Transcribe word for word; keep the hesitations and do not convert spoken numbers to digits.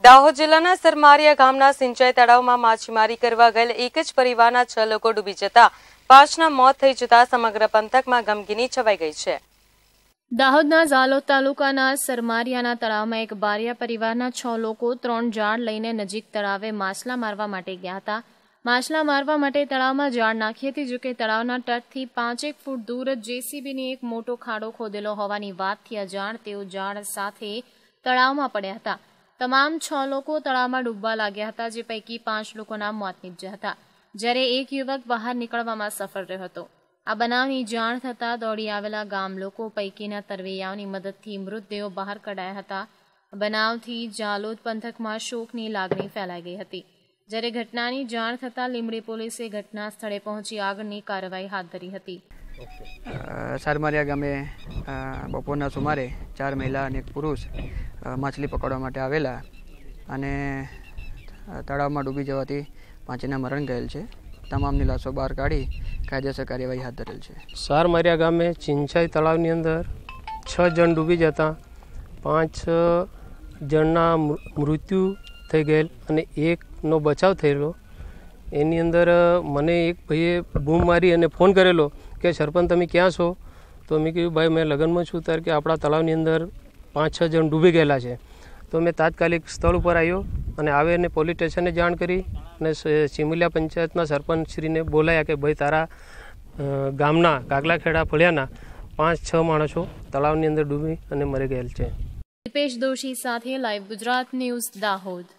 દાહોદ જિલ્લાના સરમારિયા ગામના સિંચાઈ તળાવમાં માછીમારી કરવા ગયેલ એક જ પરિવારના છ લોકો ડૂબી જતા પાંચના મોત થઈ જતા સમગ્ર પંથકમાં ગમગીની છવાઈ ગઈ છે। દાહોદના ઝાલોદ તાલુકાના સરમારિયાના તળાવમાં એક બારિયા પરિવારના છ લોકો ત્રણ જાળ લઈને નજીક તળાવે માછલા મારવા માટે ગયા હતા। માછલા મારવા માટે તળાવમાં જાળ નાખી હતી, જોકે તળાવના તટથી પાંચેક ફૂટ દૂર જ જેસીબીની એક મોટો ખાડો ખોદેલો હોવાની વાતથી અજાણ તેઓ જાળ સાથે તળાવમાં પડ્યા હતા। તમામ છ લોકો તળાવમાં ડૂબવા લાગ્યા હતા, જે પૈકી પાંચ લોકોના મોત નીપજ્યા હતા, જ્યારે એક યુવક બહાર નીકળવામાં સફળ રહ્યો હતો। આ બનાવની જાણ થતાં દોડી આવેલા ગામ લોકો પૈકીના તરવૈયાઓની મદદથી મૃતદેહો બહાર કઢાયા હતા। બનાવથી ઝાલોદ પંથકમાં શોકની લાગણી ફેલાઈ ગઈ હતી, જ્યારે ઘટનાની જાણ થતાં લીંબડી પોલીસે ઘટના સ્થળે પહોંચી આગળની કાર્યવાહી હાથ ધરી હતી। સરમારિયા ગામે બપોરના સુમારે ચાર મહિલા અને એક પુરુષ માછલી પકડવા માટે આવેલા અને તળાવમાં ડૂબી જવાથી પાંચના મરણ ગયેલ છે। તમામની લાશો બહાર કાઢી કાયદેસર કાર્યવાહી હાથ ધરેલ છે। સરમારિયા ગામે સિંચાઈ તળાવની અંદર છ જણ ડૂબી જતા પાંચ જણના મૃત્યુ થઈ ગયેલ અને એકનો બચાવ થયેલો। એની અંદર મને એક ભાઈએ બૂમ મારી અને ફોન કરેલો કે સરપંચ તમે ક્યાં છો? તો મેં કહ્યું ભાઈ મેં લગ્નમાં છું, ત્યારે કે આપણા તળાવની અંદર પાંચ છ જણ ડૂબી ગયેલા છે। તો મેં તાત્કાલિક સ્થળ ઉપર આવ્યો અને આવે અને પોલીસ સ્ટેશને જાણ કરી અને સિમુલિયા પંચાયતના સરપંચશ્રીને બોલાયા કે ભાઈ તારા ગામના કાગલાખેડા ફળિયાના પાંચ છ માણસો તળાવની અંદર ડૂબી અને મરી ગયેલ છે। દીપેશ દોશી સાથે લાઈવ ગુજરાત ન્યૂઝ દાહોદ।